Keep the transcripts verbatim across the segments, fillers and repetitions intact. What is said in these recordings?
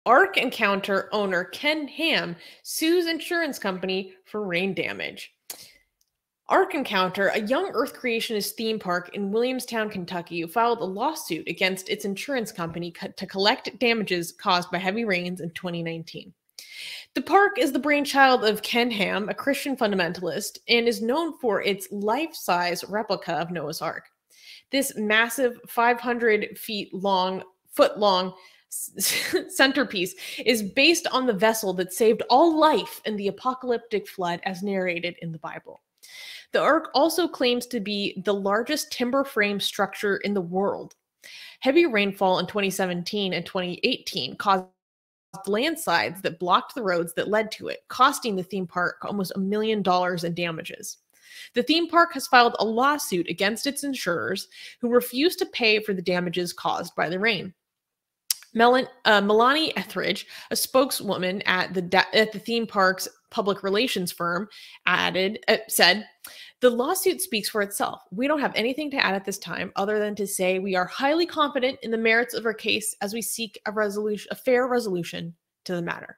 Ark Encounter owner Ken Ham sues insurance company for rain damage. Ark Encounter, a young Earth creationist theme park in Williamstown, Kentucky, filed a lawsuit against its insurance company co- to collect damages caused by heavy rains in twenty nineteen. The park is the brainchild of Ken Ham, a Christian fundamentalist, and is known for its life-size replica of Noah's Ark. This massive five hundred feet long, foot long centerpiece is based on the vessel that saved all life in the apocalyptic flood as narrated in the Bible. The Ark also claims to be the largest timber frame structure in the world. Heavy rainfall in twenty seventeen and twenty eighteen caused landslides that blocked the roads that led to it, costing the theme park almost a million dollars in damages. The theme park has filed a lawsuit against its insurers who refuse to pay for the damages caused by the rain. Melon, uh, Melany Ethridge, a spokeswoman at the at the theme park's public relations firm, added uh, said, "The lawsuit speaks for itself. We don't have anything to add at this time, other than to say we are highly confident in the merits of our case as we seek a resolution, a fair resolution to the matter."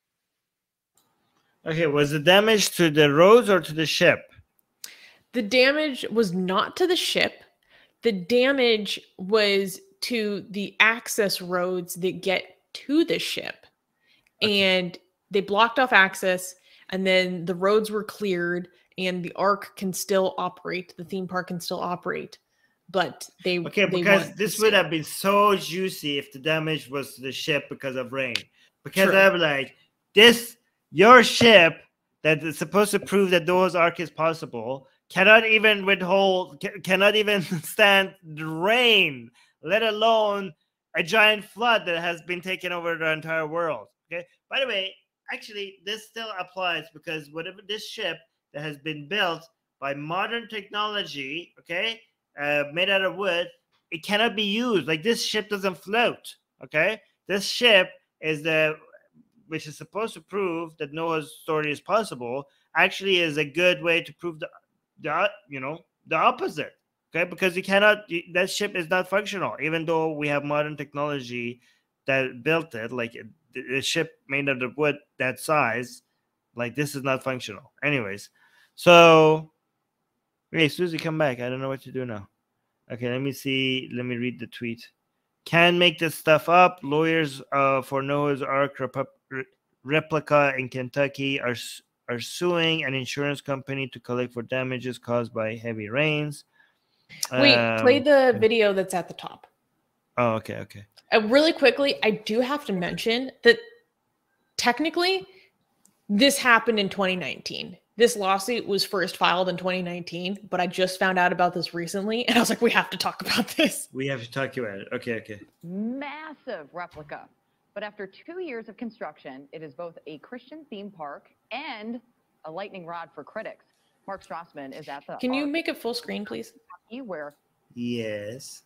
Okay, was the damage to the roads or to the ship? The damage was not to the ship. The damage was to the access roads that get to the ship. Okay. And they blocked off access, and then the roads were cleared, and the Ark can still operate. The theme park can still operate. But they Okay, they because this would have been so juicy if the damage was to the ship because of rain. Because True. I'm like, this, your ship that is supposed to prove that Noah's Ark is possible cannot even withhold, cannot even stand the rain, let alone a giant flood that has been taken over the entire world. Okay. By the way, actually, this still applies because whatever this ship that has been built by modern technology, okay, uh, made out of wood, it cannot be used. Like, this ship doesn't float. Okay. This ship is the, which is supposed to prove that Noah's story is possible, actually is a good way to prove the, the you know, the opposite. Okay, because you cannot, that ship is not functional, even though we have modern technology that built it, like a ship made out of wood that size, like this is not functional. Anyways, so, hey, Susie, come back. I don't know what to do now. Okay, let me see. Let me read the tweet. Can make this stuff up. Lawyers uh, for Noah's Ark rep- replica in Kentucky are, are suing an insurance company to collect for damages caused by heavy rains. Wait, um, play the video that's at the top. Oh, okay, okay. Uh, really quickly, I do have to mention that technically this happened in twenty nineteen. This lawsuit was first filed in twenty nineteen, but I just found out about this recently, and I was like, we have to talk about this. We have to talk about it. Okay, okay. Massive replica. But after two years of construction, it is both a Christian theme park and a lightning rod for critics. Mark Strassman is at the Can you Ark. make it full screen, please? Where? Yes.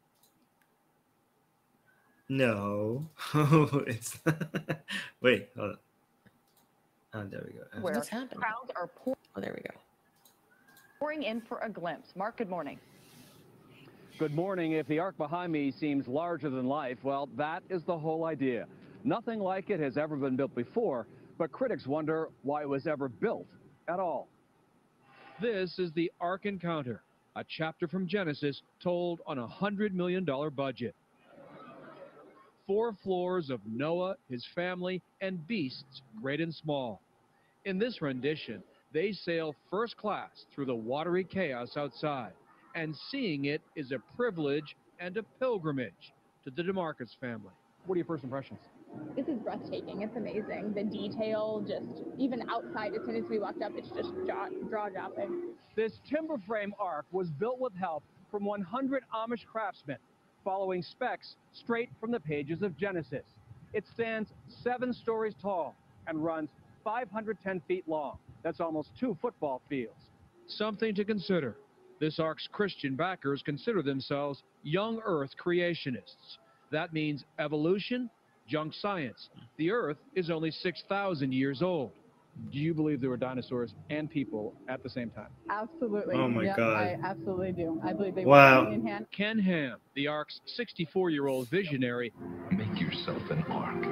No. It's wait, hold on. Oh, there we go. Where What's happening? Crowds are pouring. Oh, there we go. Pouring in for a glimpse. Mark, good morning. Good morning. If the Ark behind me seems larger than life, well, that is the whole idea. Nothing like it has ever been built before, but critics wonder why it was ever built at all. This is the Ark Encounter, a chapter from Genesis told on a one hundred million dollars budget. Four floors of Noah, his family, and beasts, great and small. In this rendition, they sail first class through the watery chaos outside, and seeing it is a privilege and a pilgrimage to the DeMarcus family. What are your first impressions? This is breathtaking. It's amazing. The detail, just even outside, as soon as we walked up, it's just jaw, jaw-dropping. This timber frame ark was built with help from one hundred Amish craftsmen, following specs straight from the pages of Genesis. It stands seven stories tall and runs five hundred ten feet long. That's almost two football fields. Something to consider. This Ark's Christian backers consider themselves young Earth creationists. That means evolution, junk science. The Earth is only six thousand years old. Do you believe there were dinosaurs and people at the same time? Absolutely. Oh my Yep, God. I absolutely do. I believe they Wow. were hand in hand. Ken Ham, the Ark's sixty-four-year-old visionary, Make yourself an ark.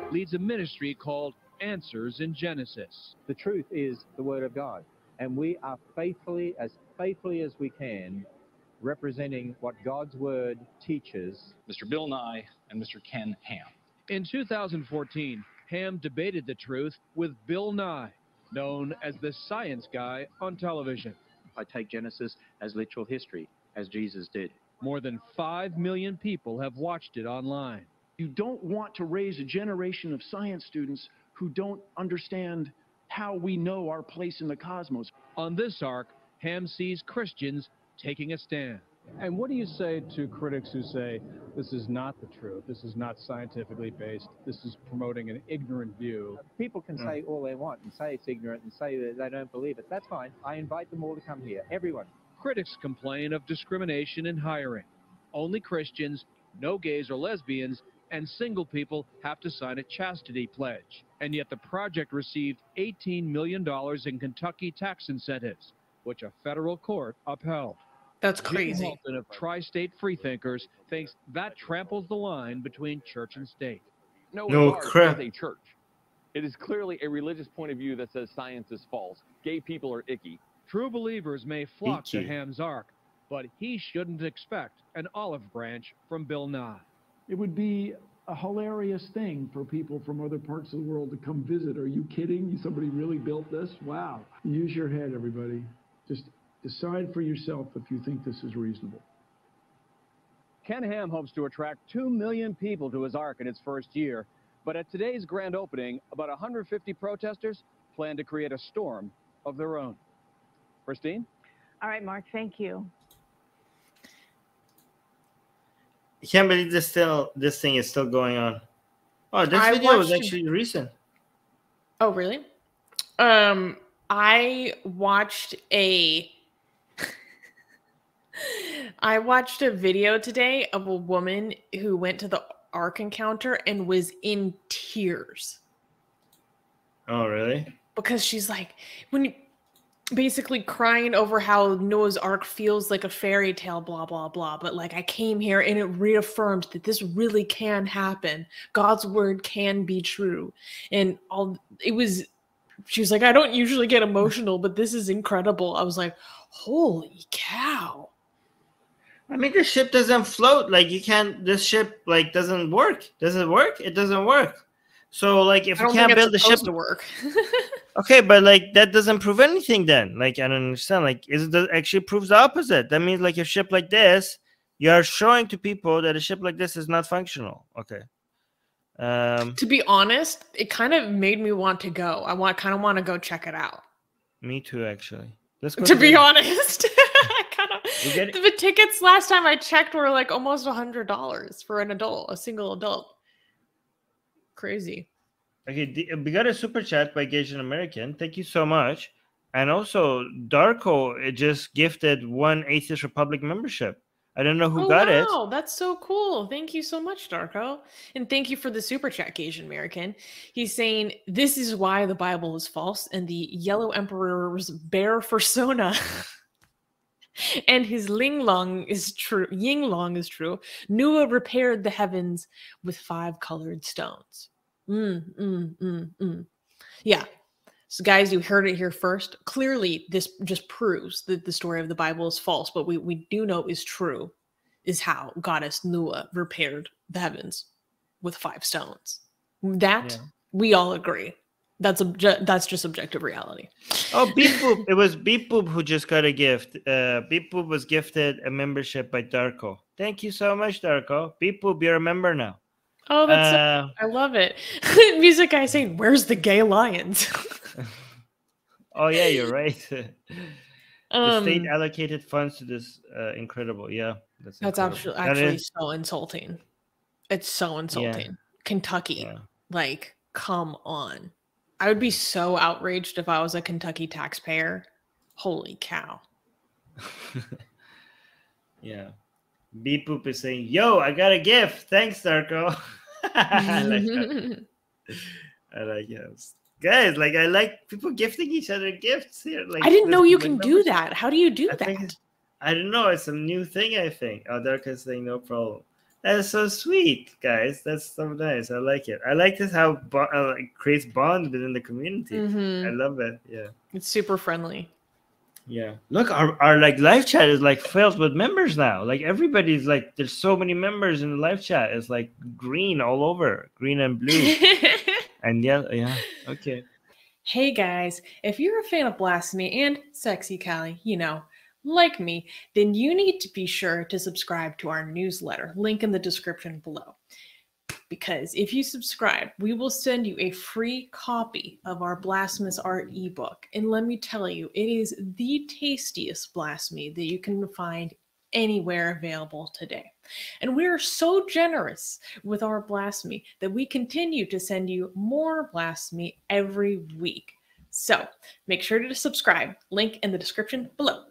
leads a ministry called Answers in Genesis. The truth is the Word of God, and we are faithfully, as faithfully as we can, representing what God's Word teaches. Mister Bill Nye and Mister Ken Ham. In two thousand fourteen, Ham debated the truth with Bill Nye, known as the science guy on television. I take Genesis as literal history, as Jesus did. More than five million people have watched it online. You don't want to raise a generation of science students who don't understand how we know our place in the cosmos. On this arc, Ham sees Christians taking a stand. And what do you say to critics who say this is not the truth, this is not scientifically based, this is promoting an ignorant view? People can say all they want and say it's ignorant and say that they don't believe it. That's fine. I invite them all to come here, everyone. Critics complain of discrimination in hiring. Only Christians, no gays or lesbians, and single people have to sign a chastity pledge. And yet the project received eighteen million dollars in Kentucky tax incentives, which a federal court upheld. That's Jim crazy. Halton of Tri-State Freethinkers thinks that tramples the line between church and state. No, No Ark crap. is a church. It is clearly a religious point of view that says science is false. Gay people are icky. True believers may flock to Icky. Ham's Ark, but he shouldn't expect an olive branch from Bill Nye. It would be a hilarious thing for people from other parts of the world to come visit. Are you kidding? Somebody really built this? Wow. Use your head, everybody. Just decide for yourself if you think this is reasonable. Ken Ham hopes to attract two million people to his Ark in its first year, but at today's grand opening, about one hundred fifty protesters plan to create a storm of their own. Christine? All right, Mark, thank you. I can't believe this still this thing is still going on. Oh, this I video was watched- actually recent. Oh, really? Um, I watched a I watched a video today of a woman who went to the Ark Encounter and was in tears Oh, really? because she's like, when you basically crying over how Noah's Ark feels like a fairy tale, blah, blah, blah. But like, I came here and it reaffirmed that this really can happen. God's word can be true. And all it was, she was like, I don't usually get emotional, but this is incredible. I was like, holy cow. I mean, the ship doesn't float. Like, you can't, this ship, like, doesn't work. Does it work? It doesn't work. So, like, if I you don't can't think it's build the ship supposed to work. okay, but like that doesn't prove anything then. Like, I don't understand. Like, is it actually proves the opposite? That means like a ship like this, you are showing to people that a ship like this is not functional. Okay. Um, To be honest, it kind of made me want to go. I want kind of want to go check it out. me too, actually. Let's go. To be together. honest, I kind of You get it? the tickets last time I checked were like almost a hundred dollars for an adult, a single adult. Crazy. Okay, the- we got a super chat by Asian American. Thank you so much. And also, Darko it just gifted one Atheist Republic membership. I don't know who Oh, got it. wow, that's so cool. Thank you so much, Darko. And thank you for the super chat, Asian American. He's saying, this is why the Bible is false and the Yellow Emperor's bear persona and his Linglong is true. Yinglong is true. Noah repaired the heavens with five colored stones. Mm, mm, mm, mm. Yeah. So, guys, you heard it here first. Clearly, this just proves that the story of the Bible is false. But we, we do know is true is how goddess Noah repaired the heavens with five stones. That Yeah. we all agree. That's obje- that's just objective reality. Oh, Beep Boop. It was Beep Boop who just got a gift. Uh, Beep Boop was gifted a membership by Darko. Thank you so much, Darko. Beep Boop, you're a member now. Oh, that's Uh, so, I love it. Music guy saying, "Where's the gay lions?" oh yeah, you're right. the um, state allocated funds to this uh, incredible. Yeah, that's that's incredible. actually That actually is- so insulting. It's so insulting. Kentucky, Yeah. like, come on. I would be so outraged if I was a Kentucky taxpayer. Holy cow. Yeah. Beep Boop is saying, "Yo, I got a gift. Thanks, Darko." I like that. I like yes. Guys, like I like people gifting each other gifts here. Like I didn't know this- you like, can do numbers- that. How do you do I think that? it's- I don't know. It's a new thing, I think. Oh, Darko is saying no problem. That's so sweet, guys. That's so nice. I like it. I like this how bo- uh, it creates bond within the community. Mhm. I love it. Yeah. It's super friendly. Yeah. Look, our, our like live chat is like filled with members now. Like everybody's like, there's so many members in the live chat. It's like green all over, green and blue, and yeah, yeah. Okay. Hey guys, if you're a fan of Blasphemy and Sexy Callie, you know, like me, then you need to be sure to subscribe to our newsletter. Link in the description below. Because if you subscribe, we will send you a free copy of our Blasphemous Art ebook. And let me tell you, it is the tastiest blasphemy that you can find anywhere available today. And we are so generous with our blasphemy that we continue to send you more blasphemy every week. So make sure to subscribe. Link in the description below.